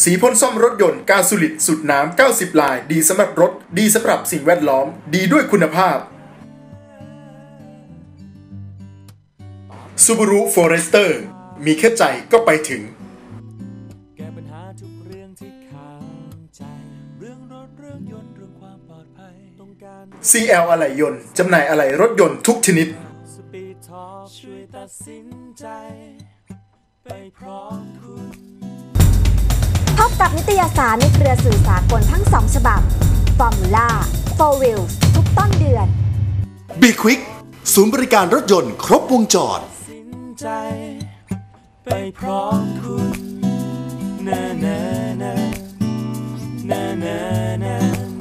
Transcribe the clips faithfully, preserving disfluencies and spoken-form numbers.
สีพ่นซ่อมรถยนต์กาซูลิดสูตรน้ำเก้าสิบลายดีสำหรับรถดีสำหรับสิ่งแวดล้อมดีด้วยคุณภาพ Subaru Forester มีแค่ใจก็ไปถึงแก้ปัญหาทุกเรื่องที่ข้างใจเรื่องรถเรื่องยนต์เรื่องความปลอดภัยต้องการซี แอล อะไหล่ยนต์จำหน่ายอะไหล่รถยนต์ทุกชนิด Speed Talk ช่วยตัดสินใจไปพร้อมคุณพบกับนิตยสารในเครือสื่อสากลทั้งสองฉบับ Formula โฟร์ Wheels ทุกต้นเดือน B Quick ศูนย์บริการรถยนต์ครบวงจรสินใจไปพร้อมคุณนานานานานานา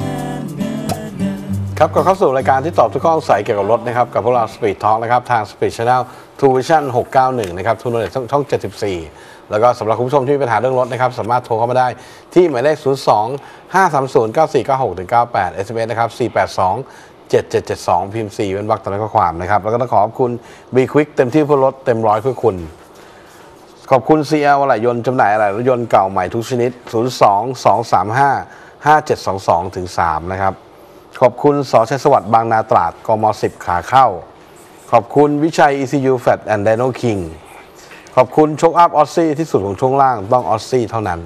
ครับก็เข้าสู่รายการที่ตอบทุกข้อสงสัยเกี่ยวกับรถนะครับกับพวกเรา Speed Talk นะครับทาง Speed Channel True Vision หกเก้าหนึ่งนะครับทุนเลยช่องเจ็ดสิบสี่แล้วก็สำหรับคุณผู้ชมที่มีปัญหาเรื่องรถนะครับสามารถโทรเข้ามาได้ที่หมายเลขศูนย์ สอง ห้า สาม ศูนย์ เก้า สี่ เก้า หก เก้า แปด เอส เอ็ม เอส นะครับสี่ แปด สอง เจ็ด เจ็ด เจ็ด สองพิมพ์สี่เป็นวรรคตามข้อความนะครับแล้วก็ต้องขอบคุณ B Quick เต็มที่เพื่อรถเต็มร้อยเพื่อคุณขอบคุณ ซี แอล อะไหล่ยนต์จำหน่ายอะไหล่รถยนต์เก่าใหม่ทุกชนิดศูนย์ สอง สอง สาม ห้า ห้า เจ็ด สอง สอง ถึง สามนะครับขอบคุณสชัยสวัสดิ์บางนาตราดกมสิบขาเข้าขอบคุณวิชัย อี ซี ยู Fat and Dino King ขอบคุณโชคอัพออสซี่ที่สุดของช่วงล่างต้องออสซี่เท่านั้น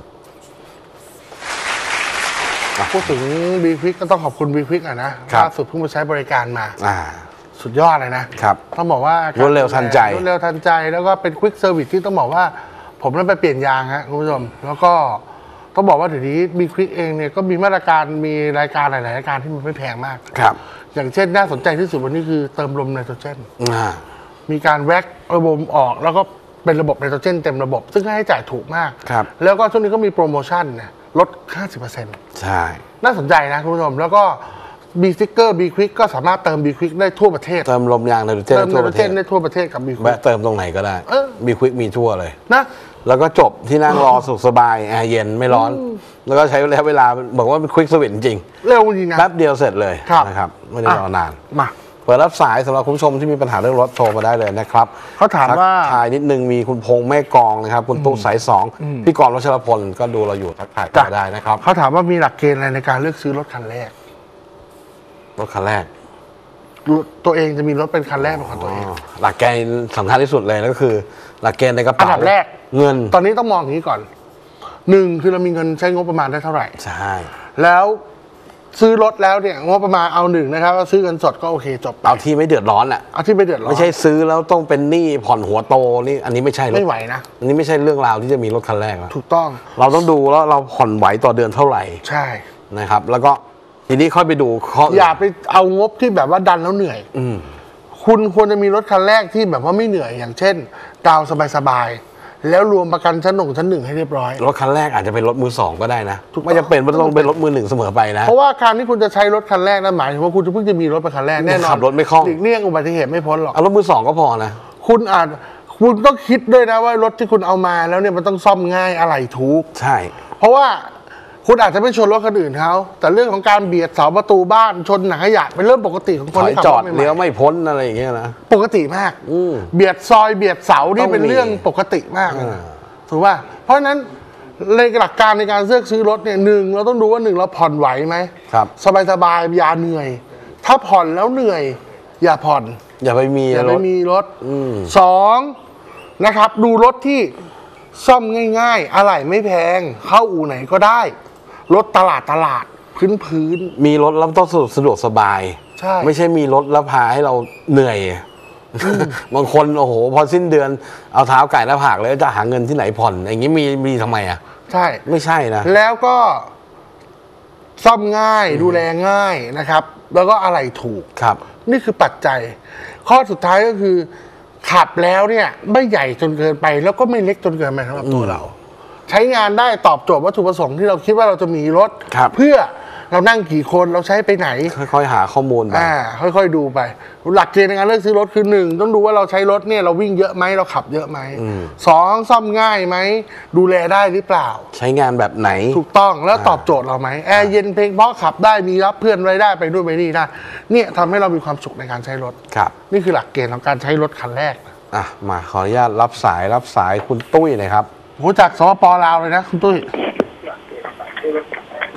พูดถึง B Quick ก็ต้องขอบคุณ B Quick อ่ะนะล่าสุดเพิ่งมาใช้บริการมาสุดยอดเลยนะครับต้องบอกว่ารวดเร็วทันใจรวดเร็วทันใจแล้วก็เป็น Quick Service ที่ต้องบอกว่าผมนั้นไปเปลี่ยนยางฮะคุณผู้ชมแล้วก็ต้องบอกว่าเดี๋ยวนี้ B Quick เองเนี่ยก็มีมาตรการมีรายการหลายๆรายการที่มันไม่แพงมากครับอย่างเช่นน่าสนใจที่สุดวันนี้คือเติมลมไนโตรเจนมีการแว็กระบบออกแล้วก็เป็นระบบไนโตรเจนเต็มระบบซึ่งค่าใช้จ่ายถูกมากแล้วก็ช่วงนี้ก็มีโปรโมชั่นเนี่ยลด ห้าสิบเปอร์เซ็นต์ใช่น่าสนใจนะคุณผู้ชมแล้วก็ B Sticker B Quick ก็สามารถเติม B Quick ได้ทั่วประเทศเติมลมยางไนโตรเจนเติมไนโตรเจนได้ทั่วประเทศกับ B Quick เติมตรงไหนก็ได้ B Quick มีทั่วเลยนะแล้วก็จบที่นั่งรอสุขสบายแอร์เย็นไม่ร้อนแล้วก็ใช้ระยะเวลาบอกว่าเป็นควิกสวิตจริงเร็วจริงนะแป๊บเดียวเสร็จเลยนะครับไม่ได้รอนานมาเปิดรับสายสำหรับคุณผู้ชมที่มีปัญหาเรื่องรถโทรมาได้เลยนะครับเขาถามว่าทายนิดนึงมีคุณพงษ์แม่กองนะครับคุณตุ๊กสายสองพี่กรณ์วัชรพลก็ดูเราอยู่ทักทายกันได้นะครับเขาถามว่ามีหลักเกณฑ์อะไรในการเลือกซื้อรถคันแรกรถคันแรกตัวเองจะมีรถเป็นคันแรกเป็นของตัวเองหลักเกณฑ์สำคัญที่สุดเลยก็คือหลักเกณฑ์ในกระเป๋าอันดับแรกเงินตอนนี้ต้องมองอย่างนี้ก่อนหนึ่งคือเรามีเงินใช้งบประมาณได้เท่าไหร่ใช่แล้วซื้อรถแล้วเนี่ยงบประมาณเอาหนึ่งนะครับซื้อเงินสดก็โอเคจบเอาที่ไม่เดือดร้อนอ่ะเอาที่ไม่เดือดร้อนไม่ใช่ซื้อแล้วต้องเป็นหนี้ผ่อนหัวโตนี่อันนี้ไม่ใช่ไม่ไหวนะอันนี้ไม่ใช่เรื่องราวที่จะมีรถคันแรกถูกต้องเราต้องดูแล้วเราผ่อนไหวต่อเดือนเท่าไหร่ใช่นะครับแล้วก็ทีนี้ค่อยไปดูอย่าไปเอางบที่แบบว่าดันแล้วเหนื่อยคุณควรจะมีรถคันแรกที่แบบว่าไม่เหนื่อยอย่างเช่นดาวสบายๆแล้วรวมประกันชั้นหนึ่งชั้นหนึ่งให้เรียบร้อยรถคันแรกอาจจะเป็นรถมือสองก็ได้นะไม่จำเป็นว่าต้องเป็นรถมือหนึ่งเสมอไปนะเพราะว่าการที่คุณจะใช้รถคันแรกนั่นหมายถึงว่าคุณจะเพิ่งจะมีรถเป็นคันแรกแน่นอนขับรถไม่คล่องหลีกเลี่ยงอุบัติเหตุไม่พ้นหรอกเอารถมือสองก็พอนะคุณอาจคุณต้องคิดด้วยนะว่ารถที่คุณเอามาแล้วเนี่ยมันต้องซ่อมง่ายอะไรถูกใช่เพราะว่าคุณอาจจะไม่ชนรถคนอื่นเขาแต่เรื่องของการเบียดเสาประตูบ้านชนหนังขยะเป็นเรื่องปกติของคนที่ขับรถจอดเลี้ยวไม่พ้นอะไรอย่างเงี้ยนะปกติมากเบียดซอยเบียดเสานี่เป็นเรื่องปกติมากถูกป่ะเพราะฉะนั้นในหลักการในการเลือกซื้อรถเนี่ยหนึ่งเราต้องดูว่าหนึ่งเราผ่อนไหวไหมครับสบายๆอย่าเหนื่อยถ้าผ่อนแล้วเหนื่อยอย่าผ่อนอย่าไปมีอย่าไปมีรถสองนะครับดูรถที่ซ่อมง่ายๆอะไหล่ไม่แพงเข้าอู่ไหนก็ได้รถตลาดตลาดพื้นพื้นมีรถแล้วต้องสะดวกสบายใช่ไม่ใช่มีรถแล้วพาให้เราเหนื่อยบางคนโอ้โหพอสิ้นเดือนเอาเท้าไก่หน้าผากแล้วจะหาเงินที่ไหนผ่อนอย่างนี้มีมีทำไมอ่ะใช่ไม่ใช่นะแล้วก็ซ่อมง่ายดูแลง่ายนะครับแล้วก็อะไรถูกครับนี่คือปัจจัยข้อสุดท้ายก็คือขับแล้วเนี่ยไม่ใหญ่จนเกินไปแล้วก็ไม่เล็กจนเกินไปสำหรับตัวเราใช้งานได้ตอบโจทย์วัตถุประสงค์ที่เราคิดว่าเราจะมีรถเพื่อเรานั่งกี่คนเราใช้ไปไหนค่อยๆหาข้อมูลไปอ่าค่อยๆดูไปหลักเกณฑ์ในการเลือกซื้อรถคือหนึ่งต้องดูว่าเราใช้รถเนี่ยเราวิ่งเยอะไหมเราขับเยอะไหมสองซ่อมง่ายไหมดูแลได้หรือเปล่าใช้งานแบบไหนถูกต้องแล้วตอบโจทย์เราไหมแอร์เย็นเพลงเพราะขับได้มีรับเพื่อนไว้ได้ไปด้วยไปนี่ได้เนี่ยทำให้เรามีความสุขในการใช้รถครับนี่คือหลักเกณฑ์ของการใช้รถคันแรกอ่ะมาขออนุญาตรับสายรับสายคุณตุ้ยหน่อยครับโหจากสปป.ลาวเลยนะคุณตุ้ย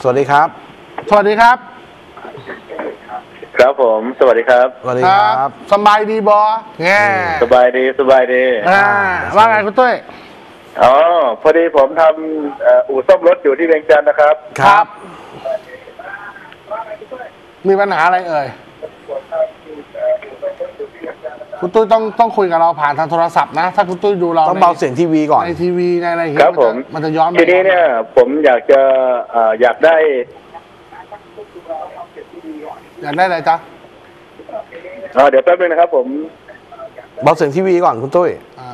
สวัสดีครับสวัสดีครับครับผมสวัสดีครับสวัสดีครับสบายดีบอแง่สบายดีสบายดีอ่าว่าไงคุณตุ้ยอ๋อพอดีผมทำอู่ซ่อมรถอยู่ที่เวียงจันทร์นะครับครับมีปัญหาอะไรเอ่ยคุณตุ้ยต้องต้องคุยกับเราผ่านทางโทรศัพท์นะถ้าคุณตุ้ยดูเราต้องเบาเสียงทีวีก่อนในทีวีในอะไรอย่างเงี้ยครับผมมันจะย้อนทีนี้เนี่ยผมอยากจะอยากได้อยากได้อะไรจ๊ะอ๋อเดี๋ยวแป๊บนึงนะครับผมเบาเสียงทีวีก่อนคุณตุ้ยอ่า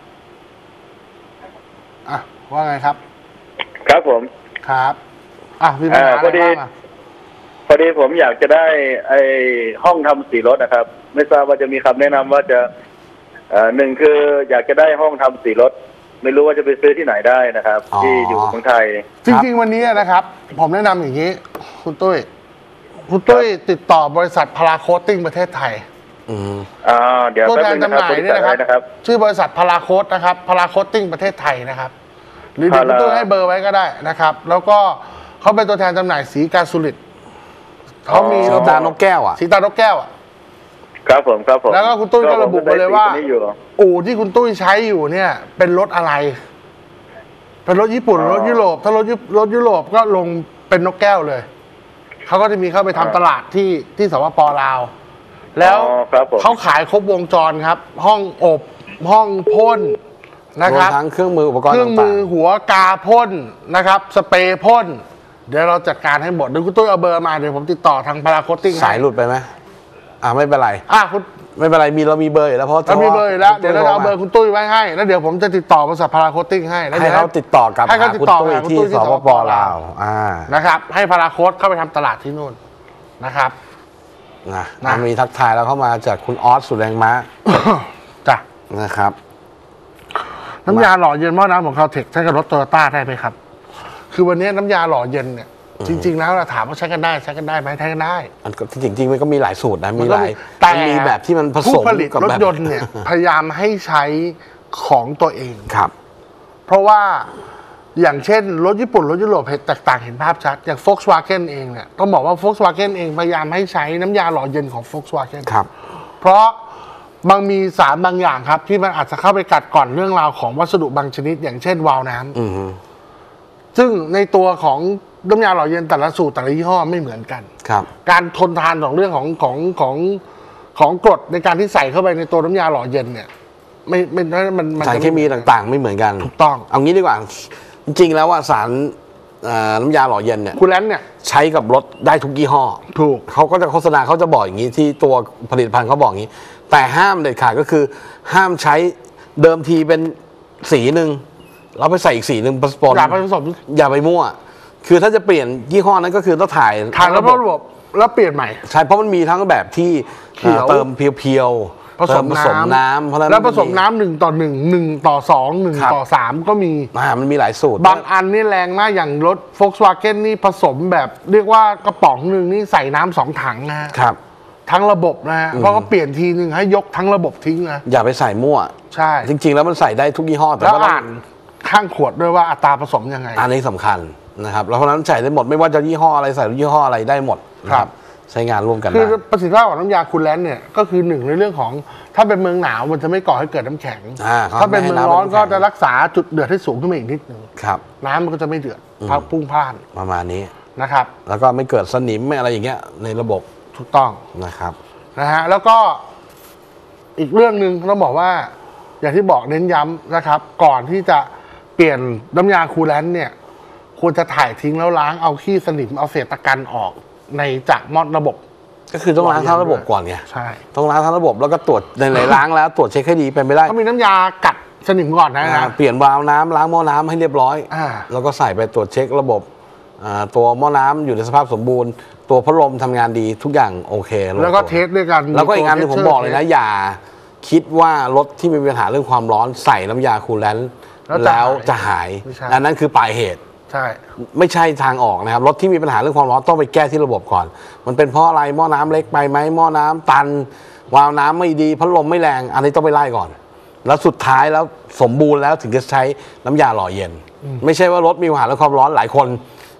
อ่ะว่าไงครับครับผมครับอ่ะมีปัญหาอะไรบ้างอ่ะพอดีผมอยากจะได้ไอ้ห้องทำสีรถนะครับไม่ทราบว่าจะมีคำแนะนำว่าจะหนึ่งคืออยากจะได้ห้องทำสีรถไม่รู้ว่าจะไปซื้อที่ไหนได้นะครับที่อยู่เมืองไทยจริงๆวันนี้นะครับผมแนะนำอย่างนี้คุณตุ้ยคุณตุ้ยติดต่อบริษัทพาราโคตติ้งประเทศไทยอืมอ่าเดี๋ยวตัวแทนจำหน่ายนี่นะครับชื่อบริษัทพาราโคตนะครับพาราโคตติ้งประเทศไทยนะครับหรือเดี๋ยวคุณตุ้ยให้เบอร์ไว้ก็ได้นะครับแล้วก็เขาเป็นตัวแทนจำหน่ายสีกาซูลิตเขามีสีตานกแก้วอ่ะสีตานกแก้วอ่ะครับผมครับผมแล้วก็คุณตุ้ยก็ระบุไปเลยว่าอู่ที่คุณตุ้ยใช้อยู่เนี่ยเป็นรถอะไรเป็นรถญี่ปุ่นรถยุโรปถ้ารถรถยุโรปก็ลงเป็นนกแก้วเลยเขาก็จะมีเข้าไปทำตลาดที่ที่สปป.ลาวแล้วเขาขายครบวงจรครับห้องอบห้องพ่นนะครับทั้งเครื่องมืออุปกรณ์เครื่องมือหัวกาพ่นนะครับสเปรย์พ่นเดี๋ยวเราจัดการให้หมดเดี๋ยวคุณตุ้ยเอาเบอร์มาเดี๋ยวผมติดต่อทางพาราโคตติ้งสายหลุดไปไหมอ่าไม่เป็นไรอ่ะคุณไม่เป็นไรมีเรามีเบอร์อยู่แล้วเพราะเรามีเบอร์แล้วเดี๋ยวเราเอาเบอร์คุณตุ้ยไว้ให้แล้วเดี๋ยวผมจะติดต่อบริษัทพาราโคตติ้งให้แล้วให้เขาติดต่อกับให้เขาติดต่อกับที่สปป.ลาวอ่านะครับให้พาราโคตเข้าไปทำตลาดที่นู่นนะครับนะนะมีทักทายแล้วเข้ามาจากคุณออสสุแรงม้าจ้ะนะครับน้ำยาหล่อเย็นหม้อน้ำของคาเทคใช้กับรถโตโยต้าได้ไหมครับคือวันนี้น้ำยาหล่อเย็นเนี่ยจริงๆแล้วเราถามว่าใช้กันได้ใช้กันได้ไหมใช้กันได้มันก็จริงๆมันก็มีหลายสูตรนะมีหลายแต่มีแบบที่มันผสมผู้ผลิตรถยนต์เนี่ยพยายามให้ใช้ของตัวเองครับเพราะว่าอย่างเช่นรถญี่ปุ่นรถยุโรปแตกต่างเห็นภาพชัดอย่าง Volkswagen เองเนี่ยต้องบอกว่า Volkswagen เองพยายามให้ใช้น้ำยาหล่อเย็นของ Volkswagen ครับเพราะบางมีสารบางอย่างครับที่มันอาจจะเข้าไปกัดก่อนเรื่องราวของวัสดุบางชนิดอย่างเช่นวาล์วน้ำซึ่งในตัวของน้ำยาหล่อเย็นแต่ละสูตรแต่ละยี่ห้อไม่เหมือนกันครับการทนทานของเรื่องของของของของกรดในการที่ใส่เข้าไปในตัวน้ำยาหล่อเย็นเนี่ยไม่ไม่มันมันสารเคมีต่างๆไม่เหมือนกันถูกต้องเอางี้ดีกว่าจริงๆแล้วว่าสารน้ำยาหล่อเย็นเนี่ยคูลแลนต์เนี่ยใช้กับรถได้ทุกยี่ห้อถูกเขาก็จะโฆษณาเขาจะบอกอย่างนี้ที่ตัวผลิตภัณฑ์เขาบอกอย่างนี้แต่ห้ามเด็ดขาดก็คือห้ามใช้เดิมทีเป็นสีหนึ่งเราไปใส่อีกสีหนึ่งผสมอย่าไปผสมอย่าไปมั่วคือถ้าจะเปลี่ยนยี่ห้อนั้นก็คือต้องถ่ายถ่ายแล้วระบบแล้วเปลี่ยนใหม่ใช่เพราะมันมีทั้งแบบที่เติมเพียวๆผสมน้ำเพราะแล้วผสมน้ำหนึ่งต่อหนึ่งหนึ่งต่อสองหนึ่งต่อสามก็มีอ่ามันมีหลายสูตรบางอันนี่แรงมากอย่างรถ Volkswagen นี่ผสมแบบเรียกว่ากระป๋องหนึ่งนี่ใส่น้ำสองถังนะครับทั้งระบบนะฮะเพราะก็เปลี่ยนทีนึงให้ยกทั้งระบบทิ้งนะอย่าไปใส่มั่วใช่จริงๆแล้วมันใส่ได้ทุกยี่ห้อแต่ว่าอ่านข้างขวดด้วยว่าอัตราผสมยังไงอันนี้สำคัญนะครับแล้วเพราะนั้นใส่ได้หมดไม่ว่าจะยี่ห้ออะไรใส่ยี่ห้ออะไรได้หมดครับใช้งานร่วมกันคือประสิทธิภาพของน้ำยาคูลแลนต์เนี่ยก็คือหนึ่งในเรื่องของถ้าเป็นเมืองหนาวมันจะไม่ก่อให้เกิดน้ำแข็งถ้าเป็นเมืองร้อนก็จะรักษาจุดเดือดให้สูงขึ้นมาอีกนิดนึงน้ำมันก็จะไม่เดือดพักพุ่งพล่านประมาณนี้นะครับแล้วก็ไม่เกิดสนิมไม่อะไรอย่างเงี้ยในระบบถูกต้องนะครับนะฮะแล้วก็อีกเรื่องหนึ่งต้องบอกว่าอย่างที่บอกเน้นย้ำนะครับก่อนที่จะเปลี่ยนน้ำยาคูลแลนต์เนี่ยควรจะถ่ายทิ้งแล้วล้างเอาขี้สนิมเอาเศษตะกันออกในจากมอดระบบก็คือต้องล้างทั้งระบบก่อนไงใช่ต้องล้างทั้งระบบแล้วก็ตรวจในล้างแล้วตรวจเช็คให้ดีเป็นไปได้ก็มีน้ำยากัดสนิมก่อนนะเปลี่ยนวาล์วน้ำล้างหม้อน้ำให้เรียบร้อยแล้วก็ใส่ไปตรวจเช็คระบบตัวหม้อน้ำอยู่ในสภาพสมบูรณ์ตัวพัดลมทำงานดีทุกอย่างโอเคแล้วก็เทสด้วยกันแล้วก็อีกงานที่ผมบอกเลยนะอย่าคิดว่ารถที่มีปัญหาเรื่องความร้อนใส่น้ำยาคูลแลนต์แล้วจะหายอันนั้นคือปลายเหตุใช่ไม่ใช่ทางออกนะครับรถที่มีปัญหาเรื่องความร้อนต้องไปแก้ที่ระบบก่อนมันเป็นเพราะอะไรหม้อน้ำเล็กไปไหมหม้อน้ำตันวาล์วน้ำไม่ดีพัดลมไม่แรงอันนี้ต้องไปไล่ก่อนแล้วสุดท้ายแล้วสมบูรณ์แล้วถึงจะใช้น้ำยาหล่อเย็นไม่ใช่ว่ารถมีปัญหาเรื่องความร้อนหลายคนพ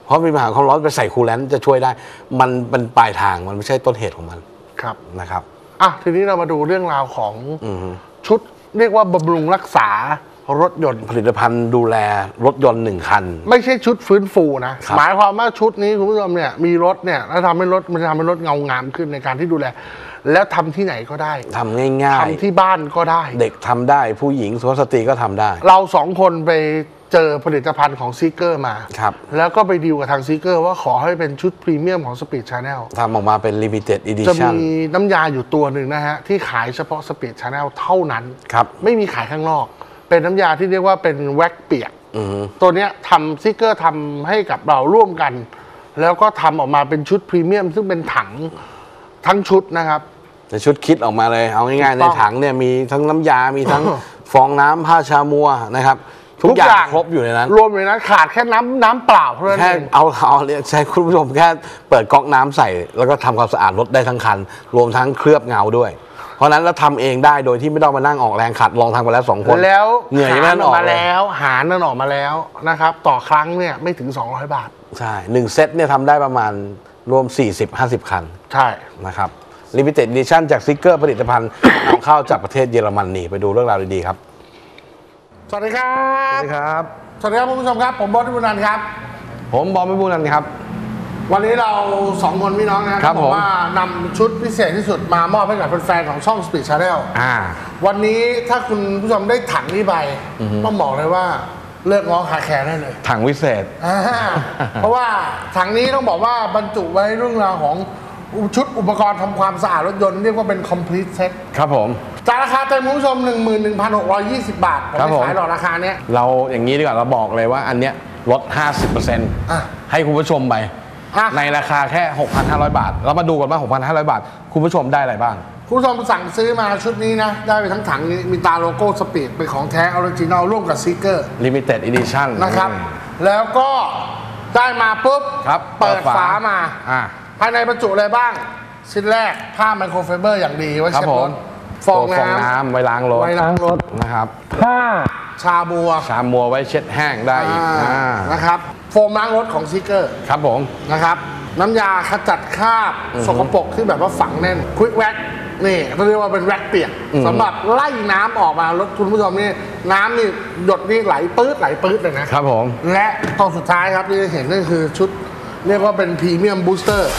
เพราะมีปัญหาความร้อนไปใส่คูลแลนต์จะช่วยได้มันเป็นปลายทางมันไม่ใช่ต้นเหตุของมันครับนะครับอ่ะทีนี้เรามาดูเรื่องราวของอือฮึชุดเรียกว่าบำรุงรักษารถยนต์ผลิตภัณฑ์ดูแลรถยนต์หนึ่งคันไม่ใช่ชุดฟื้นฟูนะครับหมายความว่าชุดนี้คุณผู้ชมเนี่ยมีรถเนี่ยแล้วทำให้รถมันจะทำให้รถเงางามขึ้นในการที่ดูแล แล้วทำที่ไหนก็ได้ทำง่ายๆทำที่บ้านก็ได้เด็กทำได้ผู้หญิงสุภาพสตรีก็ทำได้เราสองคนไปเจอผลิตภัณฑ์ของซีเกอร์มาครับแล้วก็ไปดีลกับทางซีเกอร์ว่าขอให้เป็นชุดพรีเมียมของ Speed Channel ทำออกมาเป็น limited จะ edition มีน้ำยาอยู่ตัวหนึ่งนะฮะ ที่ขายเฉพาะ Speed Channel เท่านั้นครับไม่มีขายข้างนอก เป็นน้ำยาที่เรียกว่าเป็นแว็กเปียกอือฮึตัวเนี้ยทำซิกเกอร์ทำให้กับเราร่วมกัน แล้วก็ทำออกมาเป็นชุดพรีเมียม ซึ่งเป็นถังทั้งชุดนะครับในชุดคิดออกมาเลยเอาง่ายๆถูในกต้องถังเนี่ยมีทั้งน้ำยา มีทั้ง ฟองน้ำผ้าชามัวนะครับ ทุกอย่างครบอยู่ในนั้นรวมอยู่ในนั้นขาดแค่น้ำน้ำเปล่าเท่านั้นแค่เองเอาเอาเนี่ยใช้คุณผู้ชมแค่เปิดก๊อกน้ำใส่ แล้วก็ทำความสะอาดรถได้ทั้งคัน รวมทั้งเคลือบเงาด้วย เพราะฉะนั้นเราทำเองได้โดยที่ไม่ต้องมานั่งออกแรงขัดลองทำไปแล้วสองคนแล้วเหนื่อยหาไม่รนั่นออออก กมาเลยแล้วหารนั่นออกมาแล้วนะครับต่อครั้งเนี่ยไม่ถึงสองร้อยบาทใช่หนึ่งเซตเนี่ยทำได้ประมาณรวม สี่สิบห้าสิบ คันใช่นะครับ limited edition จากซิกเกอร์ผลิตภัณฑ์ นำเข้าจากประเทศเยอรมนีไปดูเรื่องราวดีๆครับสวัสดีครัสวับสดีครับสวัสดีครับคุณผู้ชมครับ ผมบอสที่บุญนันท์ครับผมบอมไม่บูนันครับวันนี้เราสองคนพี่น้องนะครับผมว่านำชุดพิเศษที่สุดมามอบให้กับแฟนๆของช่อง Speed Channel อ่าวันนี้ถ้าคุณผู้ชมได้ถังนี้ไปต้องบอกเลยว่าเลิกง้อคาแคร์ได้เลยถังวิเศษอ่าเพราะว่าถังนี้ต้องบอกว่าบรรจุไว้เรื่องราวของชุดอุปกรณ์ทำความสะอาดรถยนต์เรียกว่าเป็น complete set ครับผมจากราคาเต็มคุณผู้ชม หนึ่งหมื่นหนึ่งพันหกร้อยยี่สิบ บาท ผมครับไม่ผมขายหรอกราคาเนี้ยเราอย่างนี้ดีกว่าเราบอกเลยว่าอันเนี้ยลด ห้าสิบเปอร์เซ็นต์อ่ะให้คุณผู้ชมไปอ่ะในราคาแค่ หกพันห้าร้อย บาท เรามาดูกันว่า หกพันห้าร้อย บาท คุณผู้ชมได้อะไรบ้างคุณผู้ชมสั่งซื้อมาชุดนี้นะ ได้ไปทั้งถังนี้มีตาโลโก้สปีดเป็นของแท้ออริจินอลร่วมกับซิกเกอร์ limited edition นะครับ แล้วก็ได้มาปุ๊บครับเปิดฝามาอ่าภายในบรรจุอะไรบ้าง ชิ้นแรกผ้าไมโครไฟเบอร์อย่างดีไว้ครับเช็ดผรมถฟองตัวฟองน้ำน้ำไว้ล้างรถไว้ล้างรถนะครับผ้าชาบัวชามมัวไว้เช็ดแห้งได้อีกอ่าอ่านะครับโฟมล้างรถของซิกเกอร์ครับผมนะครับ น้ำยาขจัดคราบสกปรกที่แบบว่าฝังแน่นควิกแว็กนี่เขาเรียกว่าเป็นแว็กเปียกสำหรับไล่น้ำออกมารถคุณผู้ชมนี่น้ำนี่หยดนี่ไหลปื๊ดไหลปื๊ดเลยนะครับผมและตอนสุดท้ายครับที่จะเห็นนั่นคือชุดเรียกว่าเป็นพรีเมียมบูสเตอร์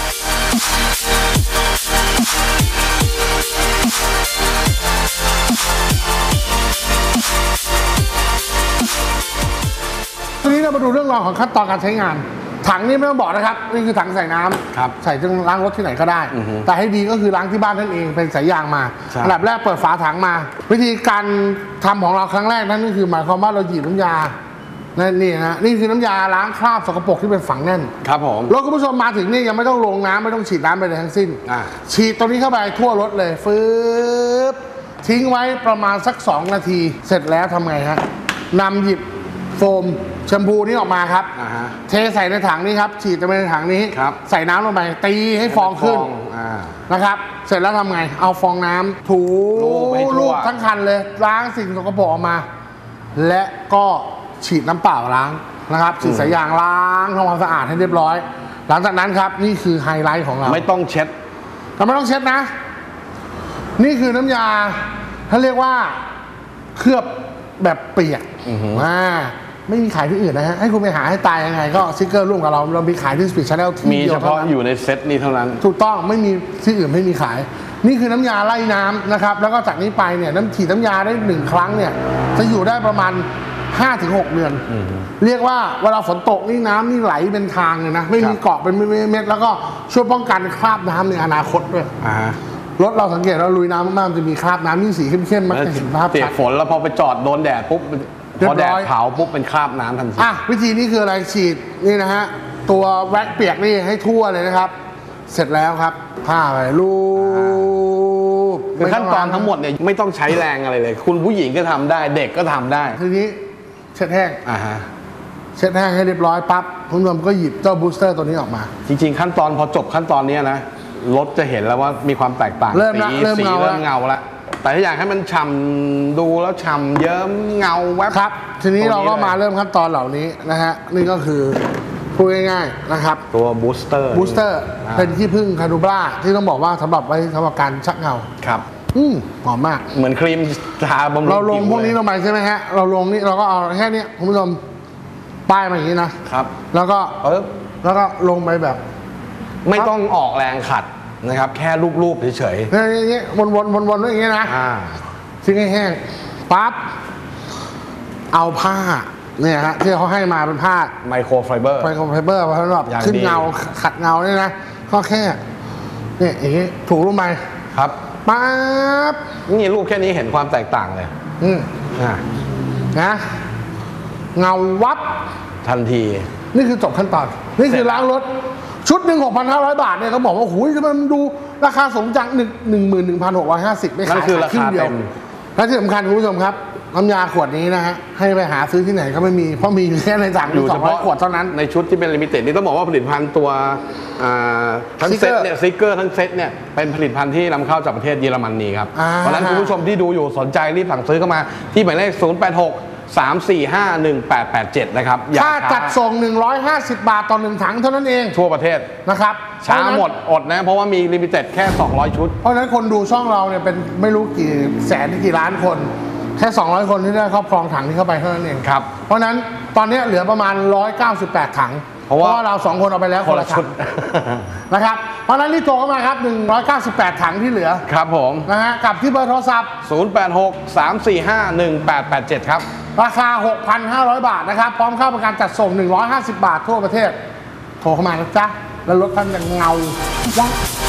ทีนี้เรามาดูเรื่องราวของขั้นตอนการใช้งาน ถังนี่ไม่ต้องบอกนะครับ นี่คือถังใส่น้ำครับใส่จึงล้างรถที่ไหนก็ได้อือฮึแต่ให้ดีก็คือล้างที่บ้านนั่นเองเป็นสายยางมาใช่อันดับแรกเปิดฝาถังมา วิธีการทำของเราครั้งแรกนั่นก็คือหมายความว่าเราหยิบน้ำยานั่นนี่นะนี่คือน้ำยาล้างคราบสกปรกที่เป็นฝังแน่นครับผมรถคุณผู้ชมมาถึงนี่ยังไม่ต้องลงน้ำไม่ต้องฉีดน้ำไปเลยทั้งสิ้นอ่าฉีดตัวนี้เข้าไปทั่วรถเลยฟืบทิ้งไว้ประมาณสักสองนาที เสร็จแล้วทำไงฮะนำหยิบโฟมแชมพูนี้ออกมาครับอ่าฮะเทใส่ในถังนี้ครับ ฉีดไปในถังนี้ครับใส่น้ำลงไปตีให้ฟองขึ้นอ่านะครับ เสร็จแล้วทำไง เอาฟองน้ำถูลูบให้ทั่วลูบทั้งคันเลย ล้างสิ่งสกปรกออกมา และก็ฉีดน้ำเปล่าล้างนะครับ ฉีดสายยางล้างทำความสะอาดให้เรียบร้อย หลังจากนั้นครับนี่คือไฮไลท์ของเราไม่ต้องเช็ดเราไม่ต้องเช็ดนะ นี่คือน้ำยาเขาเรียกว่าเคลือบแบบเปียกอ่าไม่มีขายที่อื่นนะฮะ ให้คุณไปหาให้ตายยังไง ก็ซิกเกอร์ร่วมกับเรา เรามีขายที่ Speed Channel ที่มีเดีเฉยวพาะเท่านั้นอยู่ในเซตนี้เท่านั้นถูกต้องไม่มีที่อื่นไม่มีขาย นี่คือน้ำยาไล่น้ำนะครับ แล้วก็จากนี้ไปเนี่ยน้ำฉีดน้ำยาได้หนึ่งครั้งเนี่ยจะอยู่ได้ประมาณ ห้าถึงหก เดือน เรียกว่าเวลาฝนตกนี่น้ำนี่ไหลเป็นทางเลยนะ ไม่มีเกาะเป็นเม็ดๆแล้วก็ช่วยป้องกันคราบน้ำในอนาคตด้วยอ่าฮะรถเราสังเกตเราลุยน้ำมากๆมันจะมีคราบน้ำยิ่งสีเข้มๆมันจะเห็นภาพเปียชักดฝนแล้วพอไปจอดโดนแดดปุ๊บเรียพบอแดร้ดอยเผาปุ๊บเป็นคราบน้ำทันทีอ่ะวิธีนี้คืออะไรฉีดนี่นะฮะตัวแว็กเปียกนี่ให้ทั่วเลยนะครับ เสร็จแล้วครับผ้าไปลูบคือขั้นตอนทั้งหมดเนี่ยไม่ต้องใช้แรงอะไรเลย คุณผู้หญิงก็ทำได้ เด็กก็ทำได้ทีนี้เช็ดแห้งอ่าฮะเช็ดแห้งให้เรียบร้อยปั๊บคุณผู้ชมก็หยิบเจ้าบูสเตอร์ตัวนี้ออกมาจริงๆ ขั้นตอนพอจบขั้นตอนเนี้ยนะรถจะเห็นแล้วว่ามีความแตกต่างเริ่มละสีเริ่มสีเงาละเริ่มเงาละแต่ถ้าอยากให้มันฉ่ำดูแล้วฉ่ำเยิ้มเงาแวบครับ ทีนี้ตรงนี้เราก็เลยมาเริ่มขั้นตอนเหล่านี้นะฮะนี่ก็คือพพูดง่ายๆนะครับตัวบูสเตอร์บูสเตอร์เป็นที่พึ่งคานูบราที่ต้องบอกว่าสำหรับไว้สำหรับการชักเงาครับอืมหอมมากเหมือนครีมทาบำรุงเราลงพวกนี้ลงไปใช่ไหมฮะเราลงนี่เราก็เอาแค่นี้คุณผู้ชมป้ายมาอย่างนี้นะครับแล้วก็ปึ๊บแล้วก็ลงไปแบบไม่ต้องออกแรงขัดนะครับแค่รูปๆเฉยๆอย่างเงี้ยวนๆวนๆอย่างเงี้ยนะทิ้งให้แห้งปั๊บเอาผ้าเนี่ยฮะที่เขาให้มาเป็นผ้าไมโครไฟเบอร์ไมโครไฟเบอร์สำหรับขึ้นเงาขัดเงาเนี่ยนะก็แค่เนี่ยอย่างงี้ถูลงไปครับปั๊บนี่รูปแค่นี้เห็นความแตกต่างเลยอืมอ่านะเงาวับทันทีนี่คือจบขั้นตอนนี่คือล้างรถชุดหนึ่งหกพันห้าร้อยบาทเนี่ยเขาบอกว่าโอ้ยมันดูราคาสมจังหนึ่งหนึ่งหมื่นหนึ่งพันหกร้อยห้าสิบไม่ขายนั่นคือราคาเต็มและที่สำคัญคุณผู้ชมครับน้ำยาขวดนี้นะฮะให้ไปหาซื้อที่ไหนก็ไม่มีเพราะมีแค่ในถังอยู่สองร้อยขวดเท่านั้นในชุดที่เป็นลิมิเต็ดนี่ต้องบอกว่าผลิตภัณฑ์ตัวทั้งเซ็ตเนี่ยสติ๊กเกอร์ทั้งเซ็ตเนี่ยเป็นผลิตภัณฑ์ที่นำเข้าจากประเทศเยอรมนีครับเพราะฉะนั้นคุณผู้ชมที่ดูอยู่สนใจรีบสั่งซื้อเข้ามาที่หมายเลขศูนย์ แปด หก สาม สี่ ห้า หนึ่ง แปด แปด เจ็ดนะครับค่าจัดส่งหนึ่งร้อยห้าสิบบาทต่อหนึ่งถังเท่านั้นเองทั่วประเทศนะครับช้าหมดอดนะเพราะว่ามีลิมิเต็ดแค่สองร้อยชุดเพราะฉะนั้นคนดูช่องเราเนี่ยเป็นไม่รู้กี่แสนกี่ล้านคนแค่สองร้อยคนที่ได้ครอบครองถังนี้เข้าไปเท่านั้นเองครับเพราะนั้นตอนนี้เหลือประมาณหนึ่งร้อยเก้าสิบแปดถังเพราะว่าเราสองคนเอาไปแล้วคนละชุดนะครับเพราะนั้นรีบโทรเข้ามาครับหนึ่งร้อยเก้าสิบแปดถังที่เหลือครับผมนะฮะกับที่เบอร์โทรศัพท์ศูนย์ แปด หก สาม สี่ ห้า หนึ่ง แปด แปด เจ็ดครับราคา หกพันห้าร้อย บาทนะครับพร้อมค่าบริการจัดส่งหนึ่งร้อยห้าสิบบาททั่วประเทศโทรเข้ามานะจ๊ะแล้วรถท่านจะเงาวับ